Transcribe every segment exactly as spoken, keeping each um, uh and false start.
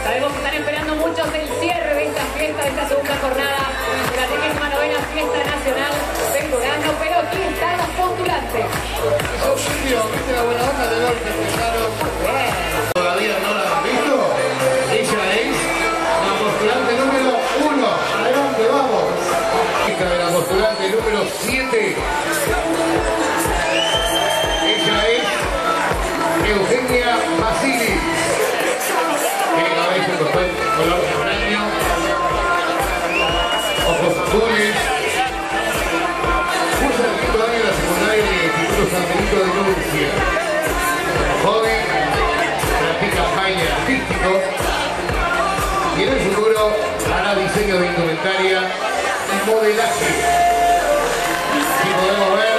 Sabemos que están esperando muchos el cierre de esta fiesta, de esta segunda jornada de la trigésima novena Fiesta Nacional del Durazno, pero aquí están los postulantes. Yo Silvio, ¿viste la buena onda de ver que empezaron? ¿Todavía no la han visto? Ella es la postulante número uno. Adelante, vamos. Hija de la postulante número siete. Ella es Eugenia Basili. Tiene cabello color castaño, ojos azules. Cursa el quinto año de la secundaria del Instituto San Benito de Nurcia. Joven, practica baile artístico y en el futuro hará diseño de indumentaria y modelaje. Aquí podemos ver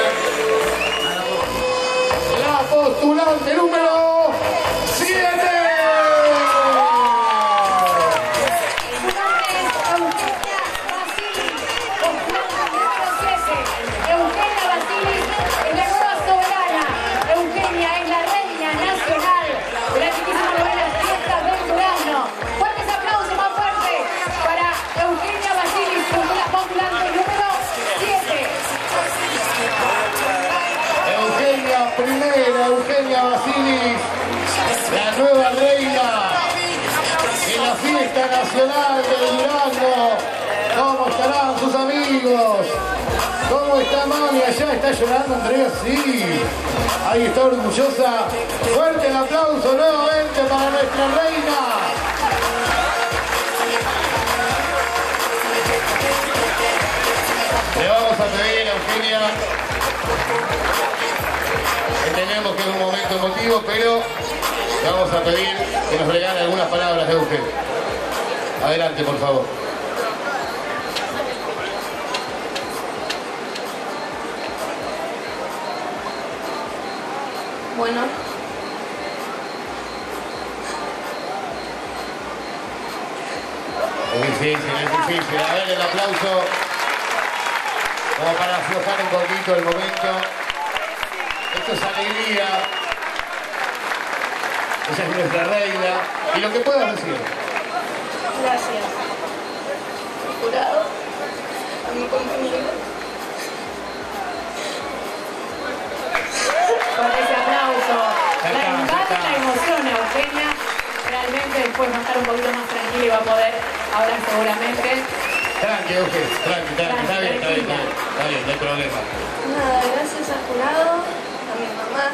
la postulante número siete. Primera, Eugenia Basilis, la nueva reina en la fiesta nacional del Durazno. ¿Cómo estarán sus amigos? ¿Cómo está mami? Allá está llorando Andrea, sí. Ahí está orgullosa. Fuerte el aplauso nuevamente para nuestra reina. Le vamos a pedir a Eugenia. Entendemos que es un momento emotivo, pero le vamos a pedir que nos regale algunas palabras de Eugenia. Adelante, por favor. Bueno. Es difícil, es difícil. A ver el aplauso como para aflojar un poquito el momento. Esto es alegría. Ella es nuestra reina. Y lo que puedas decir. Gracias. Jurado. A mi compañero. Con ese aplauso, la invade la emoción a Eugenia. Realmente después va a estar un poquito más tranquila y va a poder hablar seguramente. Tranqui, Eugenia, tranqui, tranqui. Está bien, está bien, está bien. Está bien, no hay problema. Nada, gracias al jurado, a mi mamá.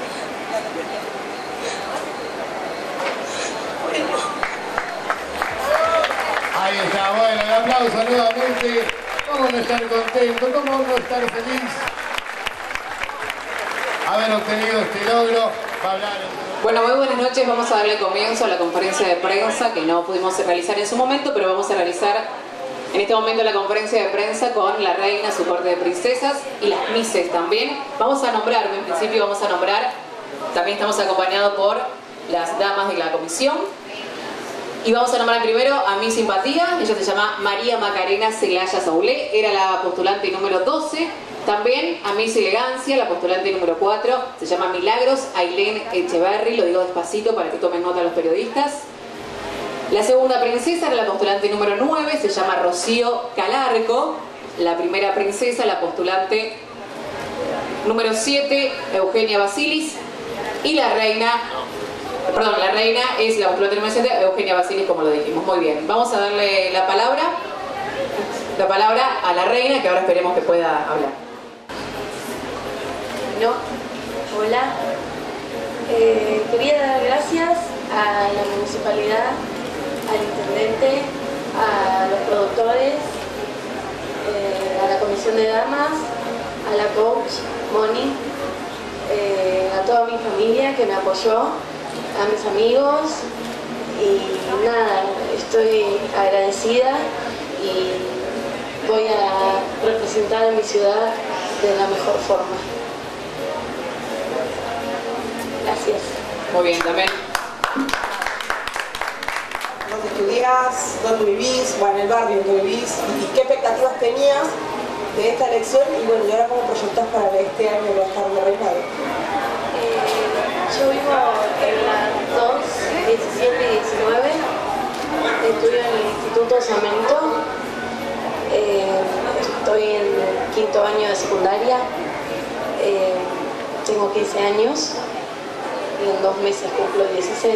Ahí está, bueno, el aplauso nuevamente. ¿Cómo no estar contento? ¿Cómo no estar feliz? Haber obtenido este logro. Va a hablar. Bueno, muy buenas noches. Vamos a darle comienzo a la conferencia de prensa que no pudimos realizar en su momento, pero vamos a realizar en este momento la conferencia de prensa con la reina, su corte de princesas y las mises también. Vamos a nombrar, en principio vamos a nombrar, también estamos acompañados por las damas de la comisión. Y vamos a nombrar primero a mi simpatía, ella se llama María Macarena Celaya Saulé, era la postulante número doce. También a Miss Elegancia, la postulante número cuatro, se llama Milagros Ailén Echeverry, lo digo despacito para que tomen nota los periodistas. La segunda princesa era la postulante número nueve, se llama Rocío Calarco. La primera princesa, la postulante número siete, Eugenia Basilis. Y la reina, perdón, la reina es la postulante número siete, Eugenia Basilis, como lo dijimos. Muy bien, vamos a darle la palabra, la palabra a la reina, que ahora esperemos que pueda hablar. No. Hola. Eh, quería dar gracias a la municipalidad, al intendente, a los productores, eh, a la comisión de damas, a la coach Moni, eh, a toda mi familia que me apoyó, a mis amigos y nada, estoy agradecida y voy a representar a mi ciudad de la mejor forma. Gracias. Muy bien, también. ¿Dónde estudiás? ¿Dónde vivís? Bueno, en el barrio en que vivís. ¿Y qué expectativas tenías de esta elección? Y bueno, ¿y ahora cómo proyectás para este año de estar de reinado? Eh, yo vivo en la dos, diecisiete y diecinueve. estudio en el Instituto Samento. Eh, estoy en el quinto año de secundaria. Eh, tengo quince años y en dos meses cumplo dieciséis.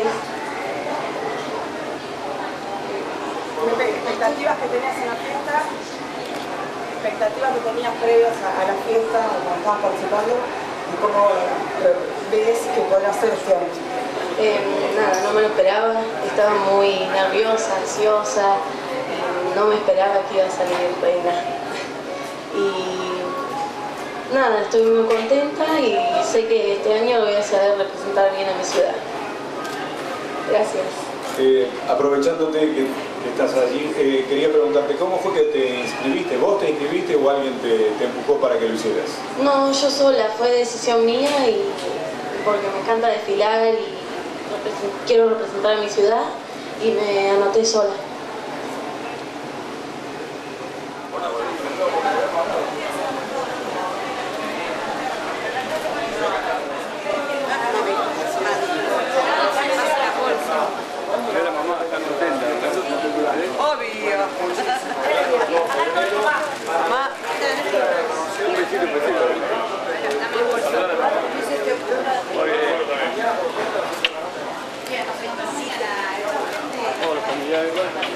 ¿Expectativas que tenías en la fiesta? ¿Expectativas que tenías previas a, a la fiesta o cuando estabas participando? ¿Y cómo ves que podrá ser este año? Eh, nada, no me lo esperaba, estaba muy nerviosa, ansiosa y no me esperaba que iba a salir reina. Y nada, estoy muy contenta y sé que este año voy a saber representar bien a mi ciudad. Gracias. Eh, aprovechándote que, que estás allí, eh, quería preguntarte, ¿cómo fue que te inscribiste? ¿Vos te inscribiste o alguien te, te empujó para que lo hicieras? No, yo sola, fue decisión mía y porque me encanta desfilar y represent- quiero representar a mi ciudad y me anoté sola. Obvio. Mamá. Un besito, un besito. Todos los familiares.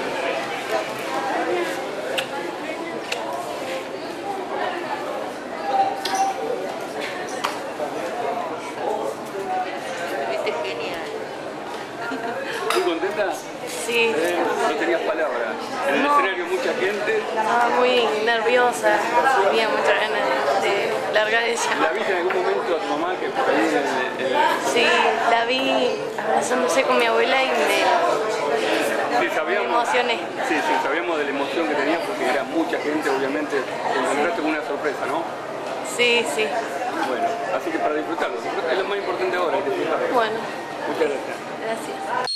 Viste genial. ¿Muy contenta? Sí. Eh, no tenías palabras. En el No. escenario mucha gente. Estaba muy nerviosa, tenía muchas ganas de largar ella. ¿La viste en algún momento a tu mamá que por ahí en el, el- Sí, la vi abrazándose con mi abuela y me, Sí, me sabíamos, emocioné. sí, sí, sabíamos de la emoción que tenía porque era mucha gente, obviamente. Te encontraste con una sorpresa, ¿no? Sí, sí. Bueno, así que para disfrutarlo, disfrutar es lo más importante ahora, disfrutarlo. Bueno, Muchas gracias. gracias.